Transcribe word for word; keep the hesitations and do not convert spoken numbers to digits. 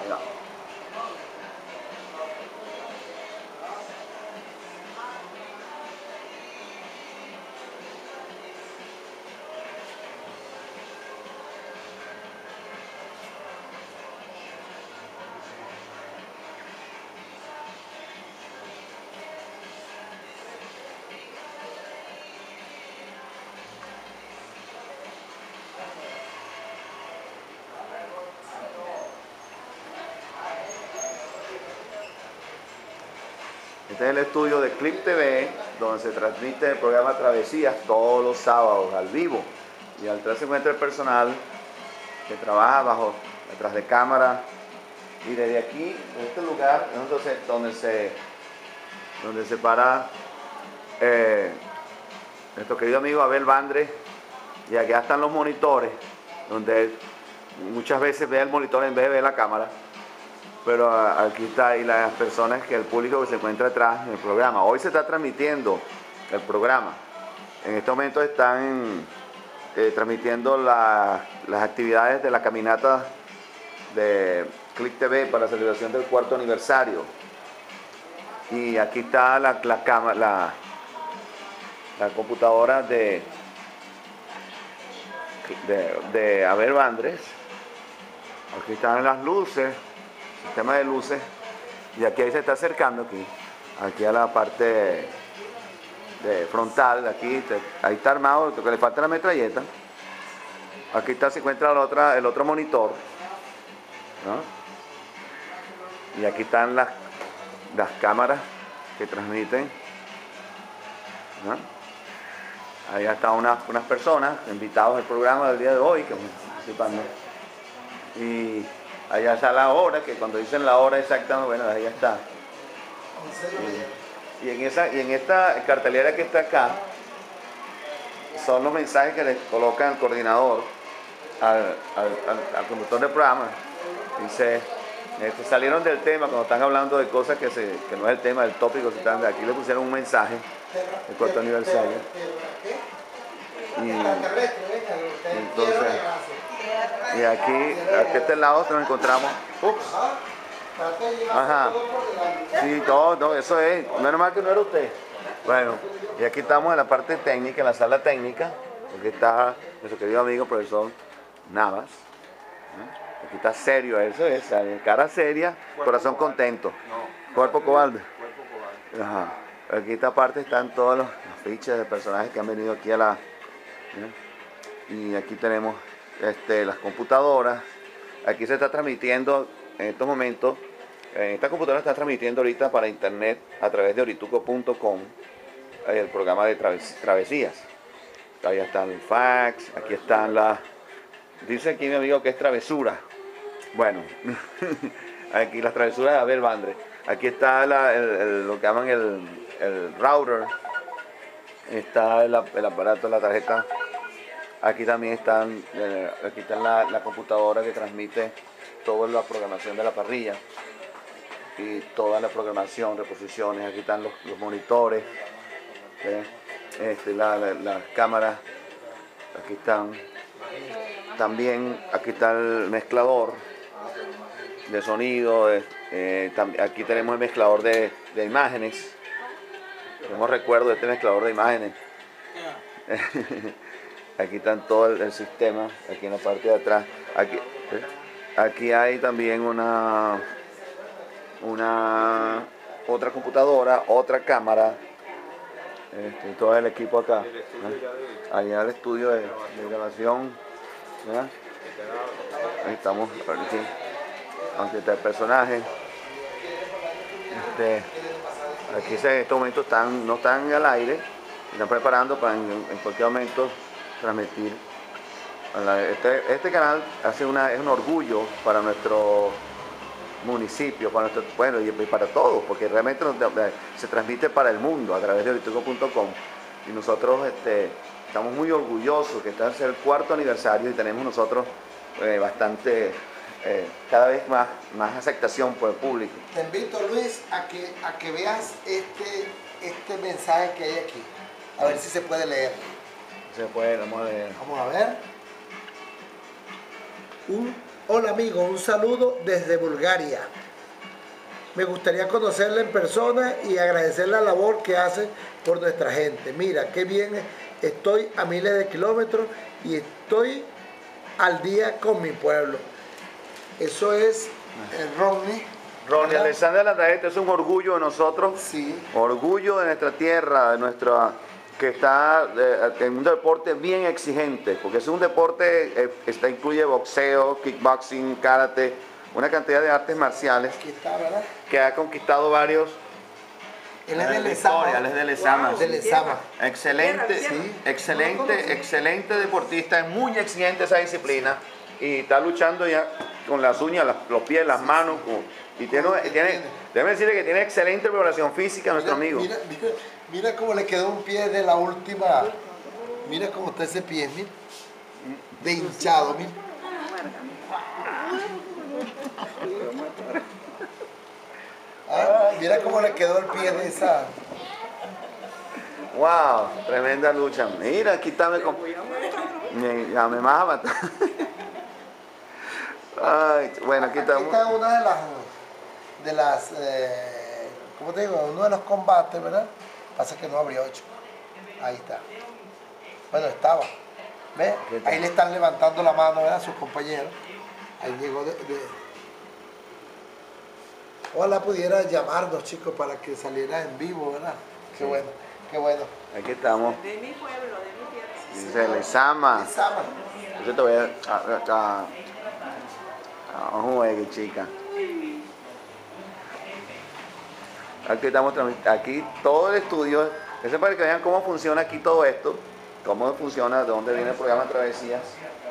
Ahí va. Este es el estudio de Clip T V, donde se transmite el programa Travesías todos los sábados al vivo. Y atrás se encuentra el personal que trabaja bajo, detrás de cámara. Y desde aquí, en este lugar, entonces, donde se, donde se para eh, nuestro querido amigo Abel Vandre, y aquí están los monitores, donde él muchas veces ve el monitor en vez de ver la cámara. Pero aquí está, y las personas, que el público que se encuentra atrás en el programa. Hoy se está transmitiendo el programa. En este momento están eh, transmitiendo la, las actividades de la caminata de Click T V para la celebración del cuarto aniversario. Y aquí está la, la, cama, la, la computadora de, de, de Abel Vandres. Aquí están las luces. Sistema de luces, y aquí ahí se está acercando aquí, aquí a la parte de frontal, aquí ahí está armado, lo que le falta la metralleta. Aquí está, se encuentra el otro, el otro monitor, ¿no? Y aquí están las, las cámaras que transmiten, ¿no? Ahí están unas, unas personas invitados al programa del día de hoy que participan, ¿no? Y allá está la hora, que cuando dicen la hora exacta, bueno, ahí está. Y, y, en esa, y en esta cartelera que está acá, son los mensajes que le coloca el coordinador al, al, al, al conductor del programa. Dice, este, salieron del tema cuando están hablando de cosas que, se, que no es el tema, del tópico. Si están, aquí le pusieron un mensaje del cuarto aniversario. Y, y entonces... Y aquí, aquí a este lado nos encontramos. Ups. Ajá. Sí, todo, no, eso es. Menos mal que no era usted. Bueno, y aquí estamos en la parte técnica, en la sala técnica. Aquí está nuestro querido amigo profesor Navas. Aquí está serio, eso es. Cara seria, corazón contento. Cuerpo cobarde. Ajá. Aquí esta parte están todos los fichas de personajes que han venido aquí a la. ¿eh? Y aquí tenemos. Este, las computadoras. Aquí se está transmitiendo en estos momentos, eh, esta computadora está transmitiendo ahorita para internet a través de orituco punto com eh, el programa de traves, travesías. Ahí está el fax, aquí están las, dice aquí mi amigo que es travesura. Bueno, aquí las travesuras de Abel Vandre. Aquí está la, el, el, lo que llaman el, el router, está el, el aparato, la tarjeta. Aquí también están, eh, aquí está la, la computadora que transmite toda la programación de la parrilla y toda la programación, reposiciones. Aquí están los, los monitores, ¿eh? este, la, la, las cámaras, aquí están. También aquí está el mezclador de sonido, eh, eh, aquí tenemos el mezclador de, de imágenes. Tenemos recuerdo de este mezclador de imágenes. Aquí están todo el, el sistema, aquí en la parte de atrás. Aquí, ¿eh? Aquí hay también una, una otra computadora, otra cámara, este, y todo el equipo acá. ¿eh? Allá el estudio de, de grabación. ¿eh? Ahí estamos, aquí, aquí está el personaje. Este, aquí se, en estos momentos están, no están al aire, están preparando para en, en cualquier momento transmitir. Este, este canal hace una, es un orgullo para nuestro municipio, para nuestro, bueno, y para todos, porque realmente nos, se transmite para el mundo a través de orituco punto com, y nosotros este, estamos muy orgullosos que este es el cuarto aniversario y tenemos nosotros eh, bastante, eh, cada vez más, más aceptación por el público. Te invito, Luis, a que, a que veas este, este mensaje que hay aquí, a ver si se puede leer. Se puede, vamos a ver. Vamos a ver. Un Hola amigo, un saludo desde Bulgaria. Me gustaría conocerla en persona y agradecer la labor que hace por nuestra gente. Mira, qué bien, estoy a miles de kilómetros y estoy al día con mi pueblo. Eso es eh, Ronnie. Ronnie Alexander Landaeta es un orgullo de nosotros, sí. Orgullo de nuestra tierra, de nuestra, que está eh, en un deporte bien exigente, porque es un deporte, eh, está, incluye boxeo, kickboxing, karate, una cantidad de artes marciales. Aquí está, ¿verdad? Que ha conquistado varios. Él es de Lezama. Él es de Lezama. Wow, de Lezama. Excelente, sí. excelente, excelente deportista, es muy exigente esa disciplina y está luchando ya con las uñas, las, los pies, las manos. Con, y tiene, tiene, déjame decirle que tiene excelente preparación física nuestro mira, amigo. Mira, mira, mira cómo le quedó un pie de la última. Mira cómo está ese pie, mira. De hinchado, mira. Ah, mira cómo le quedó el pie de esa. Wow, tremenda lucha. Mira, aquí está. Me, me, ya me vas a matar. Ay, bueno, aquí estamos. Esta es una de las, de las, eh, ¿cómo te digo? Uno de los combates, ¿verdad? Pasa que no abrió ocho. Ahí está. Bueno, estaba. ¿Ves? Ahí le están levantando la mano, ¿verdad? Sus compañeros. Ahí llegó de, de... Ojalá pudiera llamarnos, chicos, para que saliera en vivo, ¿verdad? Qué sí. bueno, qué bueno. Aquí estamos. De mi pueblo, de mi tierra. Dice Lezama. Lezama. Yo te voy a... a, a, a Vamos a jugar, chica. Aquí estamos aquí todo el estudio. Eso para que vean cómo funciona aquí todo esto, cómo funciona, de dónde viene el programa Travesías.